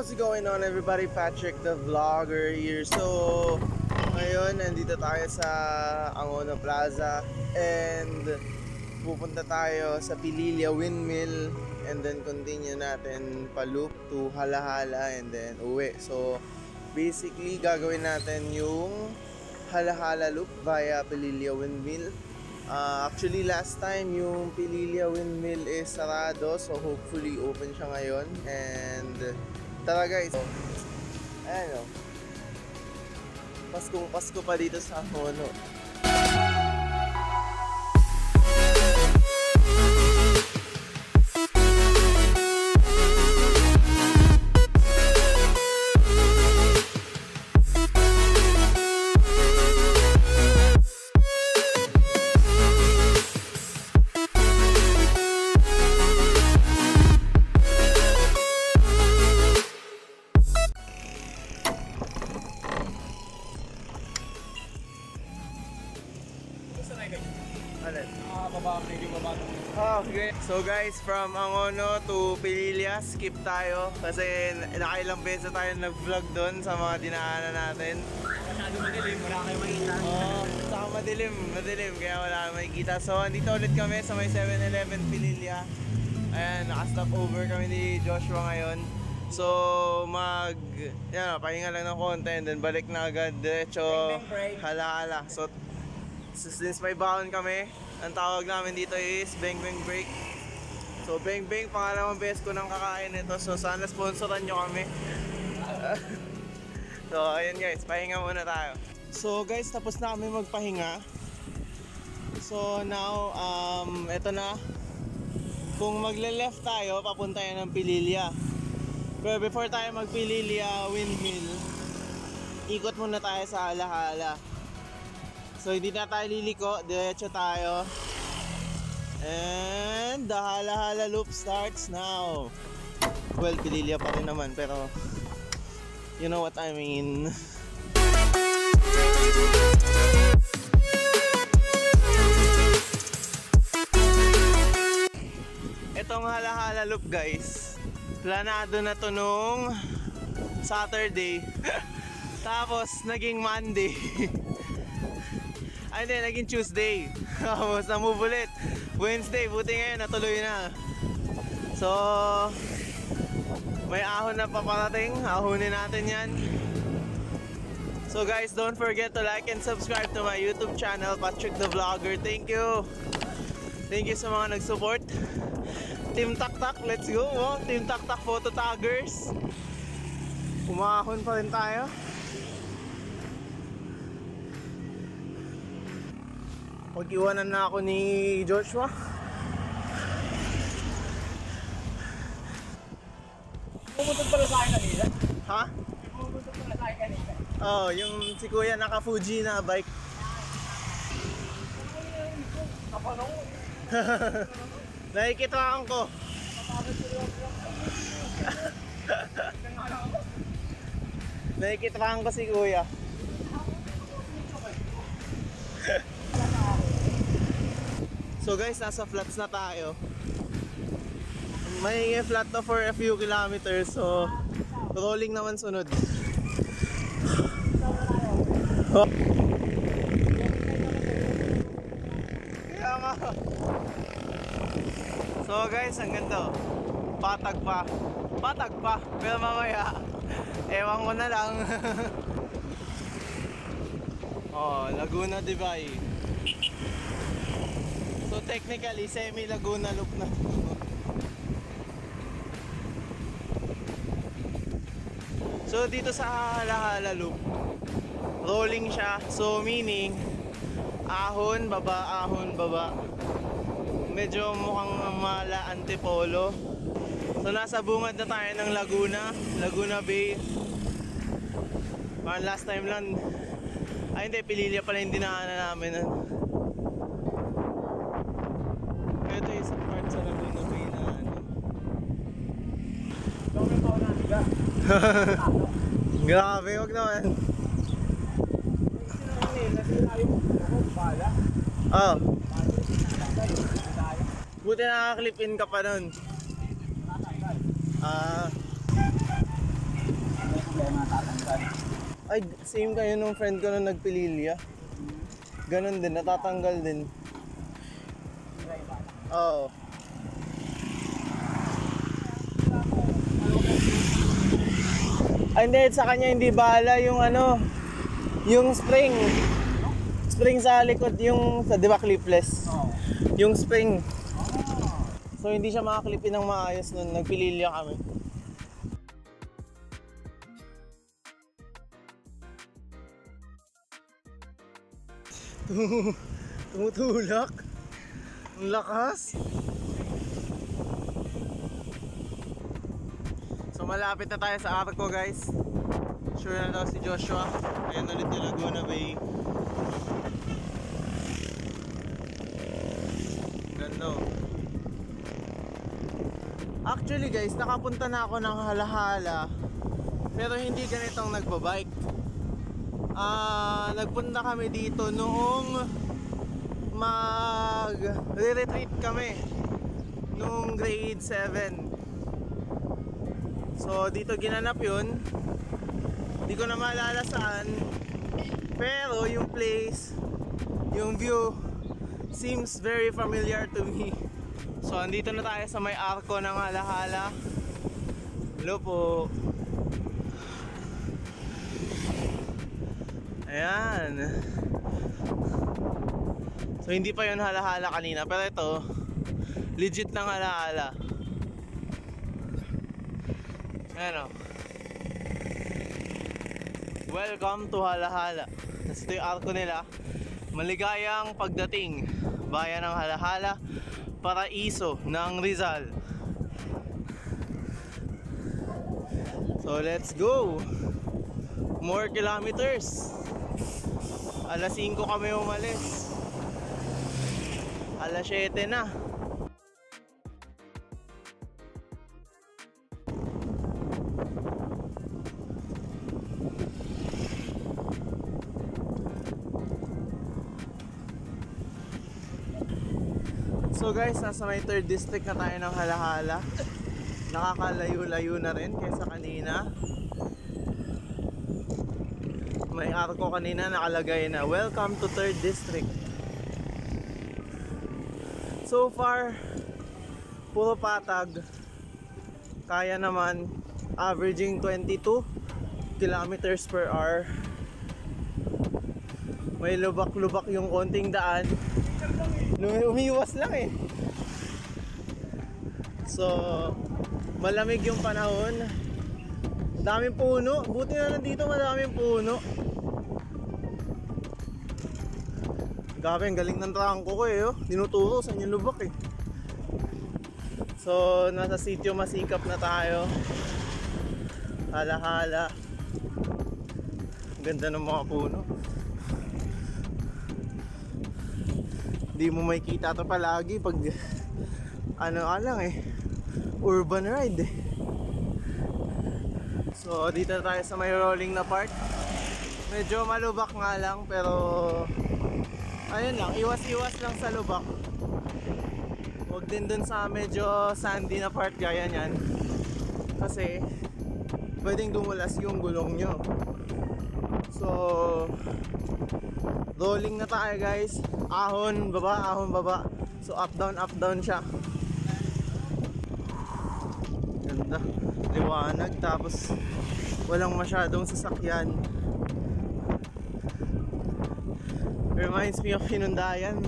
What's going on everybody? Patrick the Vlogger here. So, ngayon nandito tayo sa Angono Plaza and pupunta tayo sa Pililla Windmill and then continue natin pa loop to Jala-jala and then uwi. So, basically gagawin natin yung Jala-jala Loop via Pililla Windmill. Actually last time yung Pililla Windmill is sarado, so hopefully open siya ngayon. And tara guys, ayan o, Paskong Pasko pa dito sa Angono. Okay. So guys, from Angono to Pililla, skip tayo kasi nakailang beses tayo nag-vlog doon sa mga dinaanan natin. Masyado madilim, wala kayong makita. Oo, saka madilim kaya wala kayong makikita. So andito ulit kami sa may 7-Eleven Pililla. Ayan, naka-stop over kami ni Joshua ngayon. So pahinga lang ng konti and then balik na agad diretso Jala-jala. So since may baon kami, ang tawag namin dito is Bang Bang Break. So Bang Bang, pangalawang beses ko nang kakain ito. So sana sponsoran nyo kami. So ayun guys, pahinga muna tayo. So guys, tapos na kami magpahinga. So now, eto na. Kung magle-left tayo, papunta yan ng Pililla. Pero before tayo mag-Pililla Windmill, ikot muna tayo sa Jala-jala. So hindi na tayo liliko, diretso tayo. And the Jala-jala Loop starts now. Well, Pililla pa rin naman, pero you know what I mean. Itong Jala-jala Loop guys, planado na to nung Saturday. Tapos naging Monday. Ay hindi, naging Tuesday. Tapos na-move ulit Wednesday, buti ngayon natuloy na. So may ahon na paparating, ahonin natin yan. So guys, don't forget to like and subscribe to my YouTube channel, Patrick the Vlogger. Thank you sa mga nag-support. Team Tak-Tak, let's go. Team Tak-Tak photo taggers. Umahon pa rin tayo. Pag-iwanan na ako ni Joshua. Pumutok pala sa akin kanina. Ha? Pumutok pala sa akin kanina. Oh, yung si Kuya naka-Fuji na bike. Kapanong. Nakikitaan ko. Nakikitaan ko si Kuya. So guys, nasa flats na tayo. May flat to for a few kilometers, so rolling naman sunod. Oh. Kaya nga. So guys, ang ganda. Patag pa. Pero mamaya, ewan ko na lang. Oh, Laguna Divay. So technically, semi-Laguna Loop na. So dito sa Jala-jala Loop, rolling siya. So meaning, ahon, baba. Medyo mukhang mala antipolo. So nasa bungad na tayo ng Laguna Bay. Parang last time lang. Ay hindi, Pililla pala yung dinaanan namin. Ito yung isang part sa Laguna Bay na ano. Grabe, wag naman. Oh. Buti nakaka-clip in ka pa nun. natatanggal. Ay, same kayo nung friend ko nung nagpililya. Ganon din, natatanggal din. Oo. Ay, hindi, sa kanya hindi bahala yung ano, yung spring. Spring sa likod, yung sa, di ba, clipless? Oo. Yung spring. So, hindi siya makaklipin ng maayos nung nagpililya kami. Tumutulak. Ang lakas. So malapit na tayo sa arko, guys. Sure na daw si Joshua. Ayan ulit yung Laguna Bay. Ganda. Actually guys, nakapunta na ako ng Jala-jala, pero hindi ganitong nagbabike. Nagpunta kami dito noong mag-retreat kami noong grade 7. So dito ginanap yun. Hindi ko na maalala saan, pero yung place, yung view seems very familiar to me. So andito na tayo sa may arko ng Jala-jala. Hello po. Ayan. So hindi pa yun Jala-jala kanina, pero ito legit lang Jala-jala. Ayan o. Welcome to Jala-jala. Tapos ito yung arko nila. Maligayang pagdating, bayan ng Jala-jala, paraiso ng Rizal. So let's go. More kilometers. Alas 5 kami umalis. Alas 7 na. So guys, nasa may 3rd district na tayo ng Jala-jala. Nakakalayo-layo na rin kaysa kanina. May arko kanina nakalagay na welcome to 3rd district. So far puro patag. Kaya naman, averaging 22 kilometers per hour. May lubak-lubak yung konting daan. Umiwas lang eh. So malamig yung panahon. Daming puno. Buti na nandito madaming puno. Grabe, ang galing ng trangko ko eh. Dinuturo sa inyong lubak eh. So nasa sitio masikap na tayo. Jala-jala. Ganda ng mga puno. Hindi mo makikita ito palagi pag ano lang eh, urban ride eh. So dito tayo sa may rolling na part. Medyo malubak nga lang, pero ayun lang, iwas-iwas lang sa lubak. Huwag din dun sa medyo sandy na part gaya nyan, kasi pwedeng dumulas yung gulong nyo. So rolling na tayo guys. Ahon baba. So up down siya. Ganda, liwanag, tapos walang masyadong sasakyan. Reminds me of Hinundayan.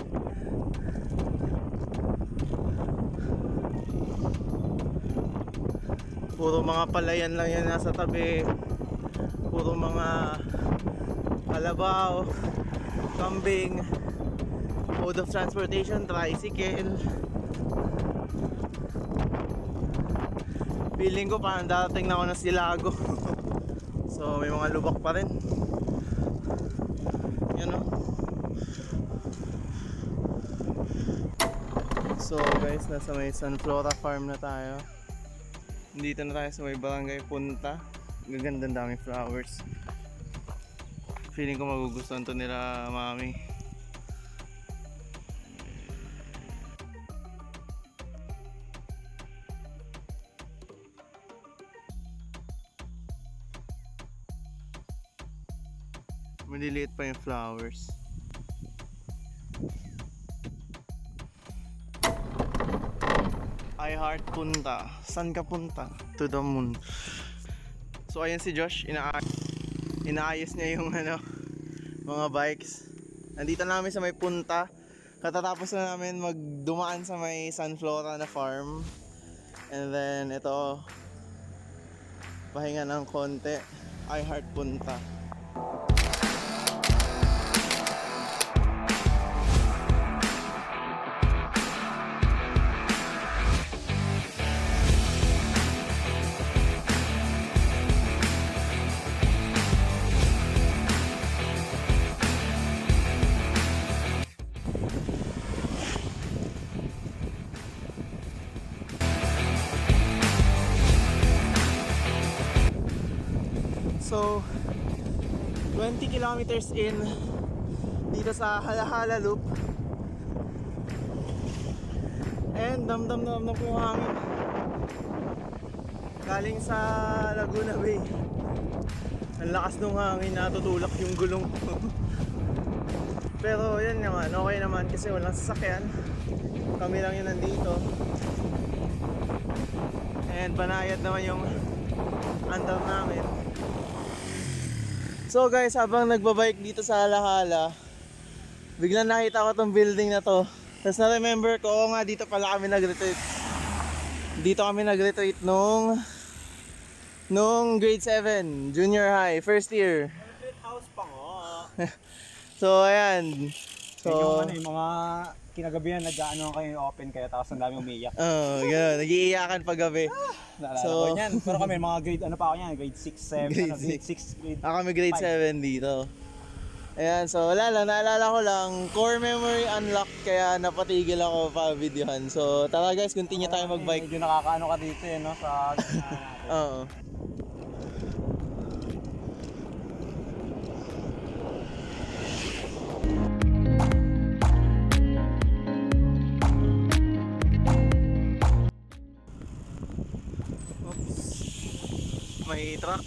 Puro mga palayan lang yan nasa tabi. Puro mga kalabaw, kambing. Mode of transportation, tricycle. Feeling ko parang darating na ako ng Silago. So may mga lubak pa rin. Yan o. So guys, nasa may Sunflora Farm na tayo. Dito na tayo sa may barangay Punta. Gagandang daming flowers. Feeling ko magugustuhan to nila mami. Maliliit pa yung flowers. I heart punta. San ka punta? To the moon. So ayan si Josh, inaayos niya yung mga bikes. Nandito namin sa may punta. Katatapos na namin magdumaan sa may sunflora na farm. And then ito, pahinga ng konti. I heart punta. So, 20 kilometers in dito sa Jala-jala Loop. And damdam na po yung hangin. Galing sa Laguna Bay. Ang lakas ng hangin, natutulak yung gulong ko. Pero yan naman, okay naman kasi walang sasakyan. Kami lang yun nandito. And banayad naman yung andam namin. So guys, habang nagbabike dito sa Jala-jala, biglang nakita ko tong building na to. Tapos na-remember ko, oo nga, dito pala kami nag-retreat. Dito kami nag-retreat nung grade 7, junior high, first year. Retreat house pa nga. So ayan. So, yung mga kinagabihan nag-ano kayo open kayo tapos ang dami umiiyak. Gano'n, nag-iiyakan pag gabi. Naalala So, ko yan. Pero kami mga grade ano pa ako yan, grade 6, 7, Grade grade 6, grade Ako may grade 7 dito. Ayan, so wala lang, naalala ko lang, core memory unlocked kaya napatigil ako pa videohan. So tara guys, continue tayo mag-bike. Medyo nakakaano ka dito eh, no? Sa Oo. May truck.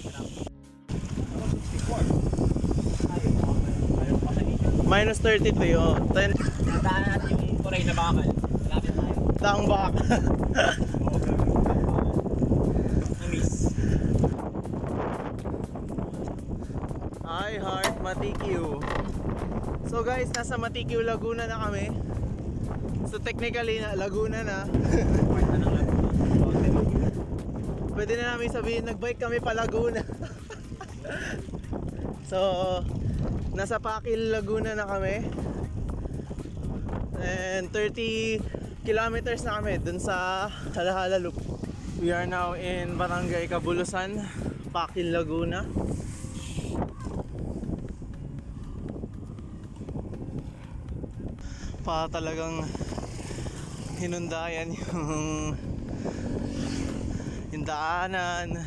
Minus 33, oh. 10. Nadaan natin yung turay na bakal. Malapit tayo. Taong baka. Na-miss. I heart Matikyu. So guys, nasa Matikyu, Laguna na kami. So technically, Laguna na. Pwede na namin sabihin, nagbike kami pa Laguna. So, nasa Pakil, Laguna na kami. And 30 kilometers na kami dun sa Jala-jala Loop. We are now in Barangay Cabulusan, Pakil, Laguna. Pa talagang hinundayan yung daanan,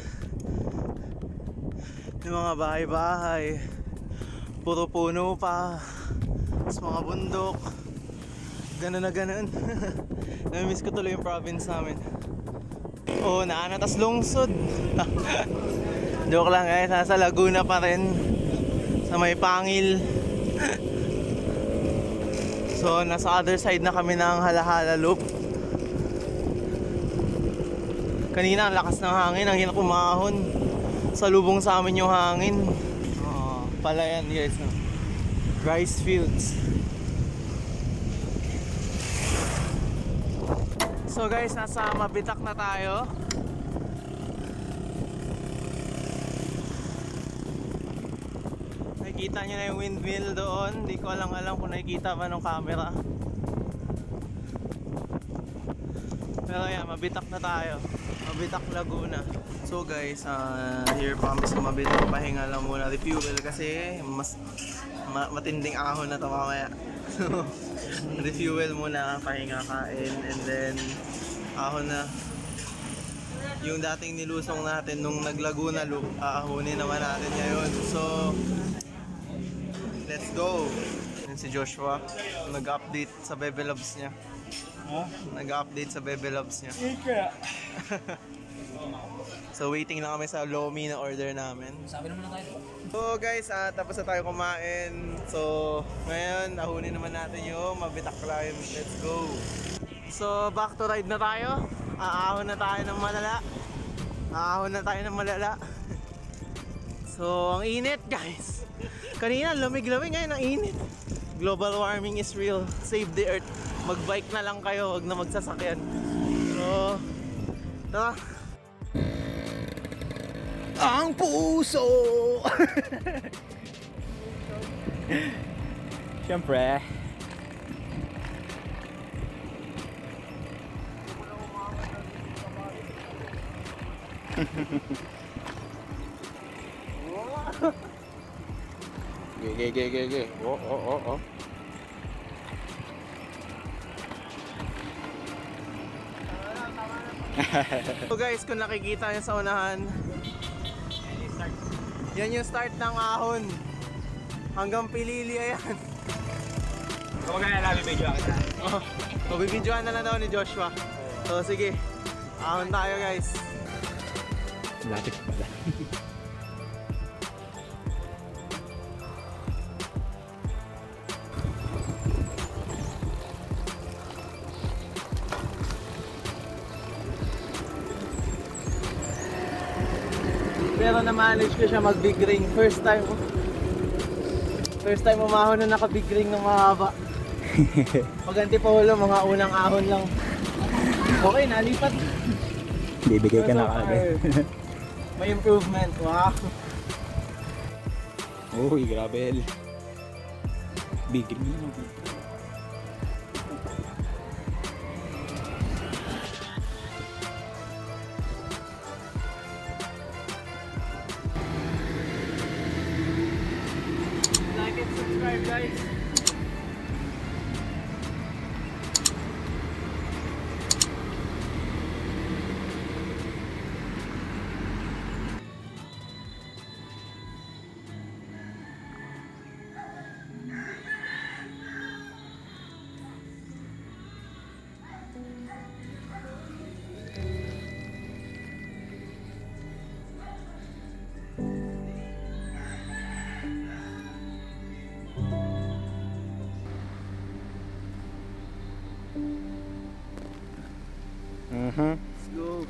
yung mga bahay-bahay, puro puno pa, sa mga bundok, ganun na ganun. Namimiss ko tuloy yung province namin. Oo, naanatas lungsod. Joke lang guys, nasa Laguna pa rin, sa may Pangil. So nasa other side na kami ng Jala-jala Loop. Kanina ang lakas ng hangin, ang hirap umahon. Salubong sa amin yung hangin. Pala yan guys, no? Rice fields. So guys, nasa Mabitak na tayo. Nakikita nyo na yung windmill doon. Hindi ko alam kung nakikita ba ng camera. Pero yan, Mabitak na tayo. Mabitak, Laguna. So guys, here pa kami sa Mabitak. Pahinga lang muna, refuel kasi mas matinding ahon na ito mamaya. So, refuel muna, pahinga, kain, and then ahon na. Yung dating nilusong natin nung nag-Laguna Loop, aahonin naman natin ngayon. So, let's go! Yan si Joshua, nag-update sa Bebe Loves niya. Nag-update sa Bebe Loves niya. So waiting lang kami sa lomi na order namin. Sabi naman na tayo. So guys, tapos na tayo kumain. So ngayon, nahunin naman natin yung Mabitak Climb. Let's go! So back to ride na tayo. Aahon na tayo ng malala. Aahon na tayo ng malala. So ang init guys. Kanina lamig-lamig, ngayon ang init. Global warming is real. Save the earth. Mag-bike na lang kayo, huwag na magsasakyan. So tara. Ang puso! Siyempre. Ge. Oh. So guys, kung nakikita nyo sa unahan, yan yung start ng ahon. Hanggang Pilili, ayan. Kapag na namin video kita. Mabibidyoan na lang daw ni Joshua. So sige, ahon tayo guys. Lapit pala. Pero na-manage ko siya mag-big ring. First time umahon na naka-big ring ng mahaba. Pag antipolo, mga unang ahon lang. Okay, nalipat. Bibigay ka So na far, kagad. may improvement. Wow. Uy, grabe. Big ring. Like and subscribe guys. Let's go.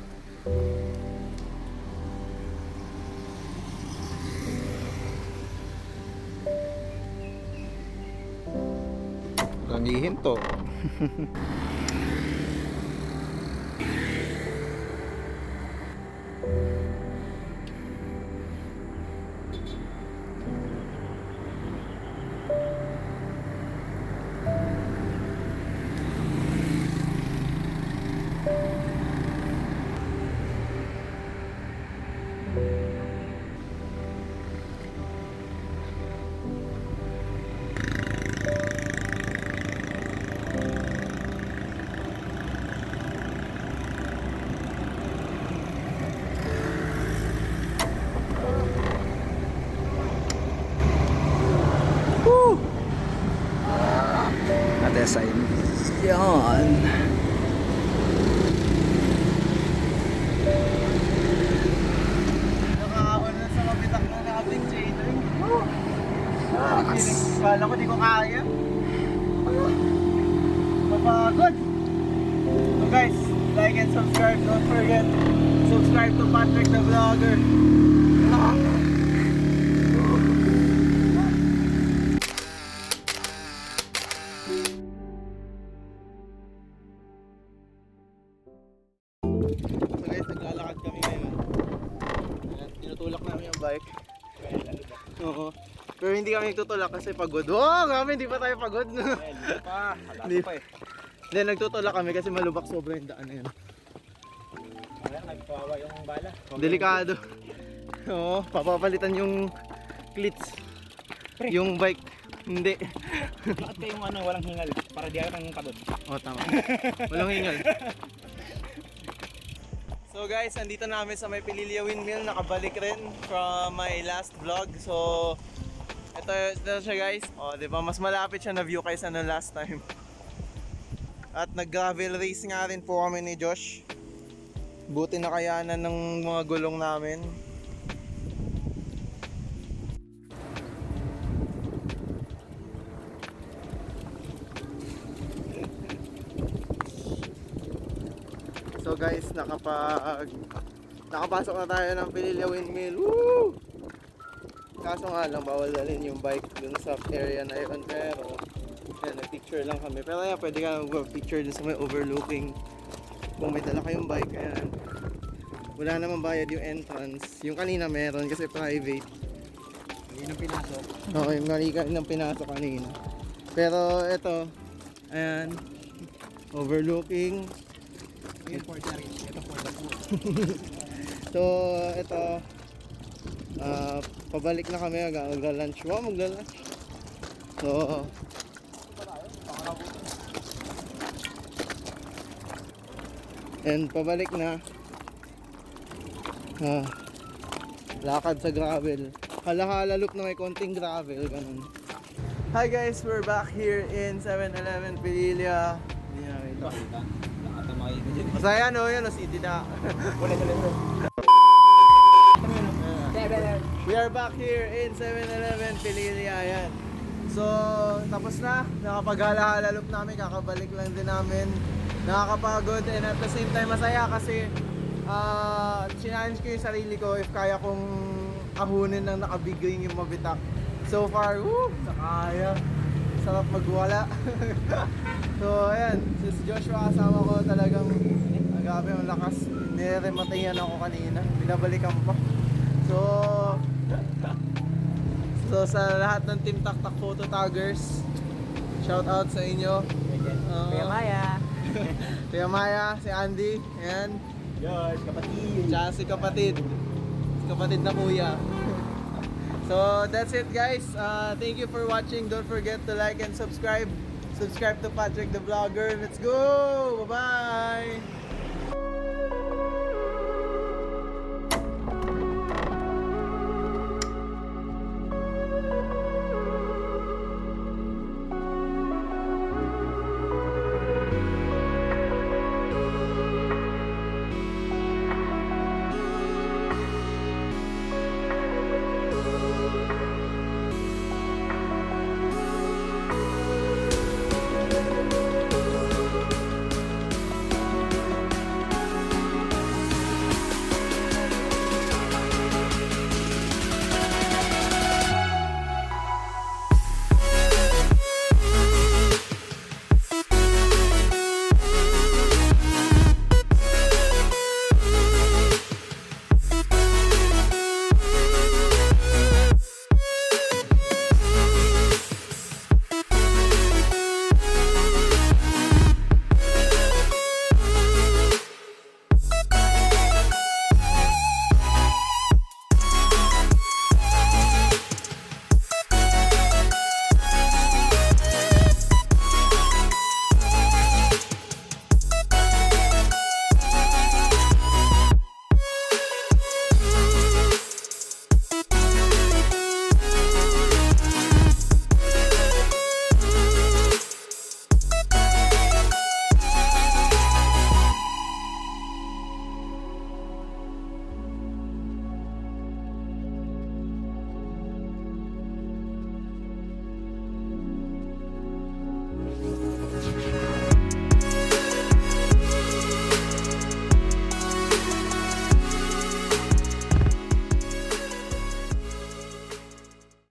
Gangihin to. Design. Yan. Nakakahon na sa Mabitak na naka-big chain ring. Kala ko di ko kaya. Mapagod. So guys, like and subscribe. Don't forget, subscribe to Patrick the Vlogger. So guys, naglalakad kami ngayon. Tinutulak namin yung bike. Oo. Pero hindi kami nagtutulak kasi pagod. Wow, kami hindi pa tayo pagod. Hindi pa eh. Hindi, nagtutulak kami kasi malubak sobra yung daan na yun. Nagkawawa yung bala. Delikado. Oo, papapalitan yung cleats. Yung bike. Hindi. Bakit kayong walang hingal para di ako nang pagod? Oo, tama. Walang hingal. So guys, andito namin sa may Pililya Windmill, nakabalik rin from my last vlog. So ito siya guys. Oh, 'di ba mas malapit siya na view kaysa no last time. At nag-gravel race nga rin po kami ni Josh. Buti na kayanan ng mga gulong namin. So guys, nakapasok na tayo ng Pililya Windmill. Woo! Kaso nga lang, bawal dalhin yung bike dun sa area na yun. Pero yan, nag-picture lang kami. Pero yan, pwede ka mag-picture dun sa may overlooking. Kung may dala kayong bike, ayan. Wala naman bayad yung entrance. Yung kanina meron kasi private. Hindi nang pinasok. Okay, mali ka ng pinasok kanina. Pero ito, ayan, overlooking. Ito for the rich, ito for the poor. So, ito, pabalik na kami, magla-lunch. Wow, magla-lunch. So, and pabalik na. Lakad sa gravel. Jala-jala Loop na may konting gravel, ganun. Hi guys, we're back here in 7-Eleven Pililya. Hindi na ito. Lahat ang makikita dyan. Masaya no, yan o, city na. We are back here in 7-Eleven Pililya, yan. So, tapos na. Nakapag-Jala-jala Loop namin, kakabalik lang din namin. Nakakapagod and at the same time masaya kasi challenge ko yung sarili ko if kaya kong ahunin ng nakabigay yung mabitak. So far, woo, sakaya. Sarap magwala. So ayan, si Joshua kasama ko talagang agabi ang lakas. Nirematayan ako kanina, binabalikan pa. So sa lahat ng Team Taktak Photo Taggers, shout out sa inyo. Kuya Maya. Kuya Maya, si Andy, ayan. George, kapatid. Tsaka si kapatid. Si kapatid na kuya. So that's it guys. Thank you for watching. Don't forget to like and subscribe. Subscribe to Patrick the Vlogger. Let's go! Bye-bye!